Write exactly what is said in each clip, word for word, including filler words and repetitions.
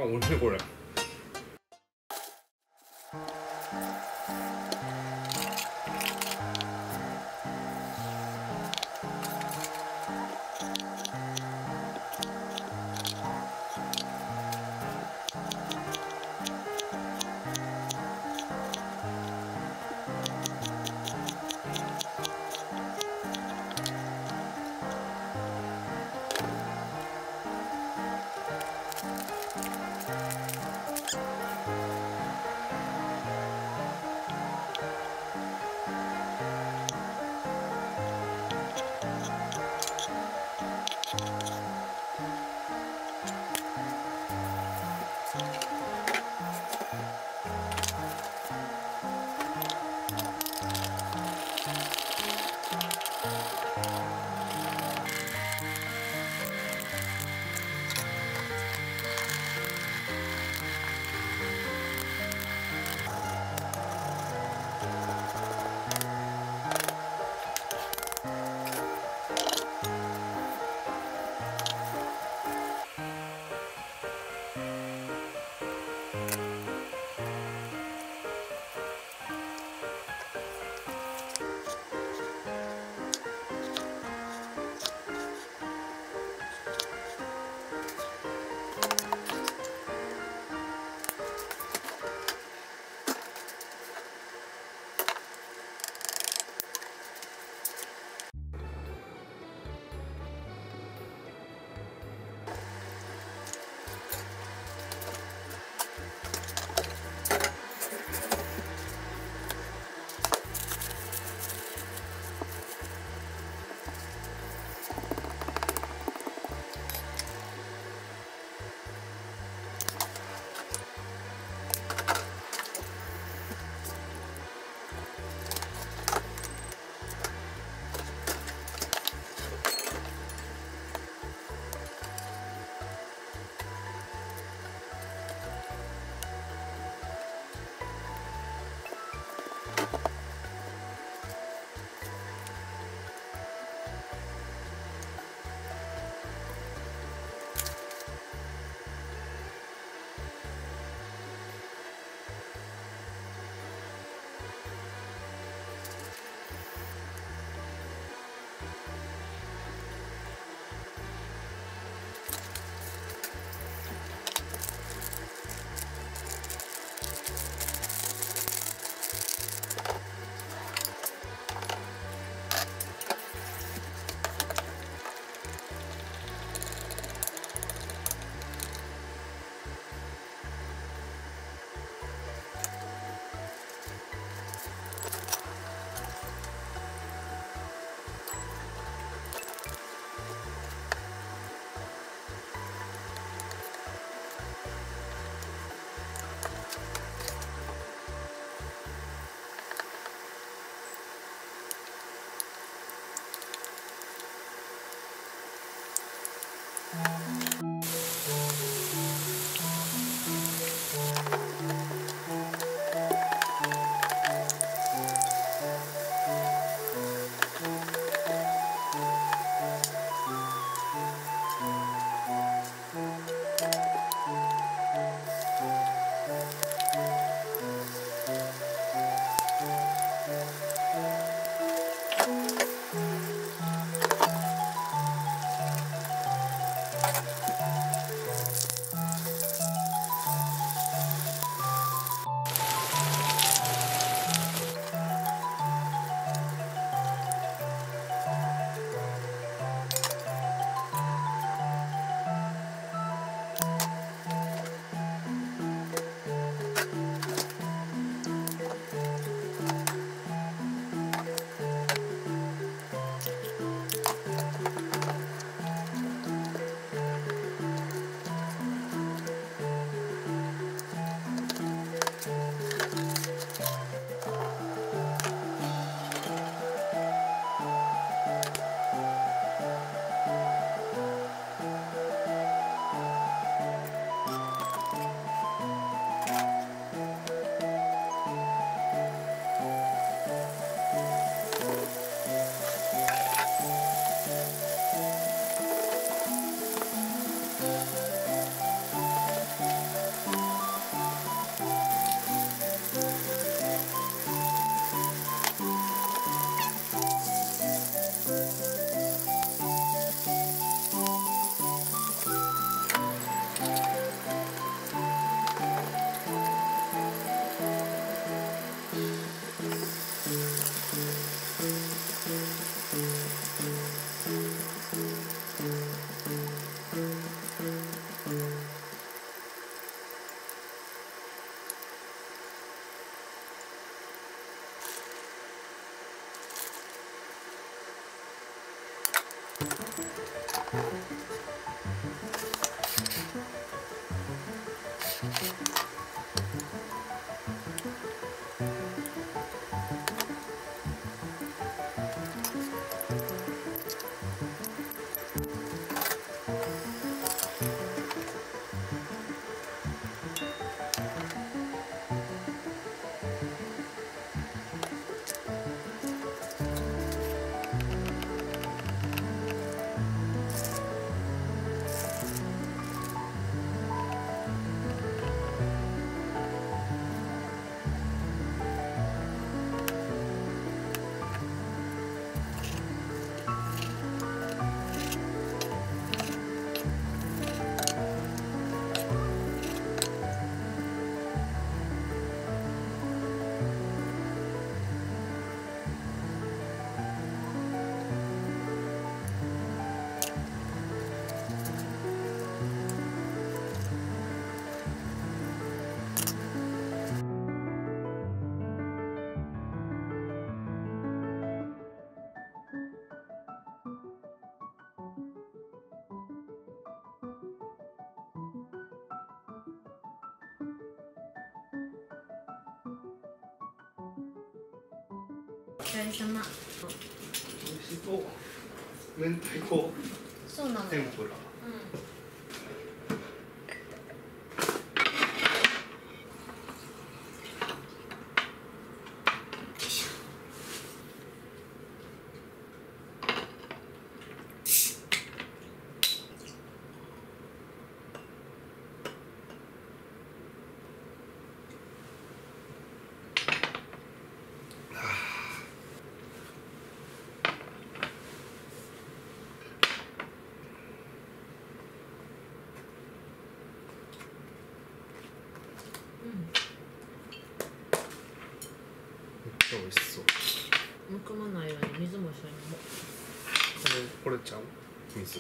美味しいこれ。 お疲れ様。 美味しそう。明太子そうなの。 天ぷら。めっちゃ美味しそう。 むくまないように水も一緒に飲もう。 これこれちゃう水。い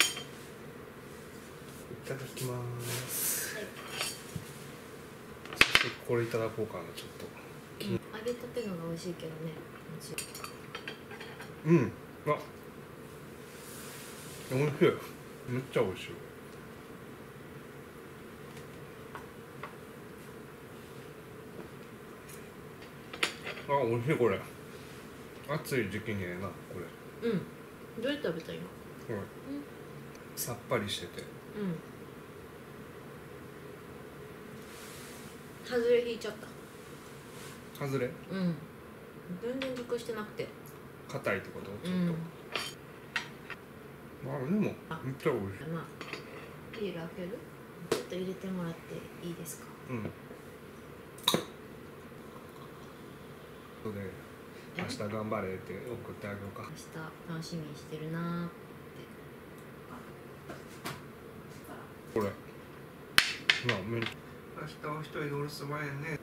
ただきます。はい、そしてこれいただこうかなちょっと。 うん、揚げたてのが美味しいけどね。 うん。あ。美味しい。めっちゃ美味しい。あ、美味しいこれ。暑い時期にええなこれ。 うん。どうやって食べた今？ これ、うん、さっぱりしてて。 うん。外れ引いちゃった。 外れ？ うん。全然熟してなくて。 硬いってこと？ちょっと。 うん、 あ、でもめっちゃ美味しい。 まあ、ビール開ける？ちょっと入れてもらっていいですか？うん。 それで明日頑張れって送ってあげようか。 明日楽しみにしてるなーって。 これ。まあ、め。明日は一人でお留守番やね。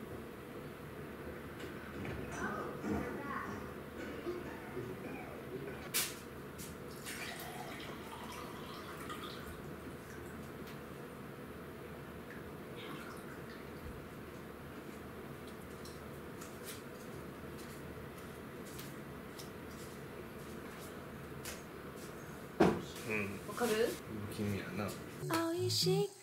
うん。 わかる？ 不気味やな。 美味しい